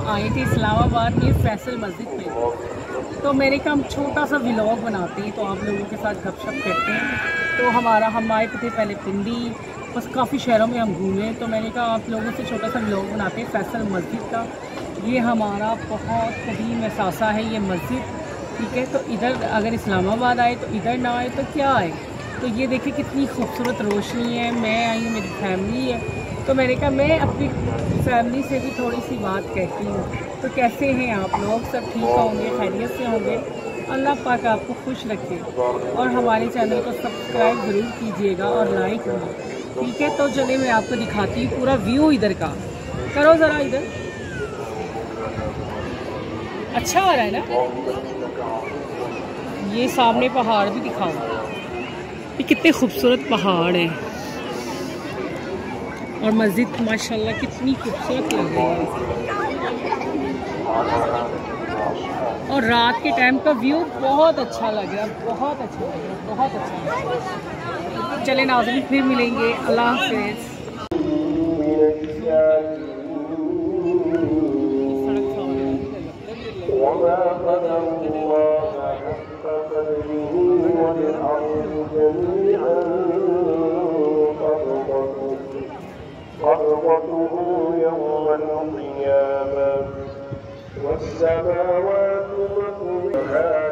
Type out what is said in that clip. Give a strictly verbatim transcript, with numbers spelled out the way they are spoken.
आए थे इस्लामाबाद में फैसल मस्जिद पे, तो मैंने कहा हम छोटा सा व्लॉग बनाते हैं, तो आप लोगों के साथ गपशप करते हैं। तो हमारा हम आए थे पहले पिंडी, बस काफ़ी शहरों में हम घूमे, तो मैंने कहा आप लोगों से छोटा सा व्लॉग बनाते हैं फैसल मस्जिद का। ये हमारा बहुत कदीम एहसासा है ये मस्जिद, ठीक है। तो इधर अगर इस्लामाबाद आए तो इधर ना आए तो क्या आए। तो ये देखिए कितनी खूबसूरत रोशनी है। मैं आई हूँ, मेरी फैमिली है, तो मैंने कहा मैं अपनी फैमिली से भी थोड़ी सी बात कहती हूँ। तो कैसे हैं आप लोग? सब ठीक होंगे, खैरियत से होंगे। अल्लाह पाक आपको खुश रखे और हमारे चैनल को सब्सक्राइब ज़रूर कीजिएगा और लाइक भी, ठीक है। तो चलिए मैं आपको दिखाती हूँ पूरा व्यू इधर का। करो ज़रा इधर, अच्छा आ रहा है ना। ये सामने पहाड़ भी दिखाओ, ये कितने खूबसूरत पहाड़ हैं और मस्जिद माशाल्लाह कितनी खूबसूरत लग रही है। और रात के टाइम का व्यू बहुत अच्छा लग रहा है, बहुत अच्छा लग रहा है, बहुत अच्छा लग रहा है। चले नाज़रीन, फिर मिलेंगे। अल्लाह हाफ़िज़। قبضته يوم القيامة والسماوات مطويات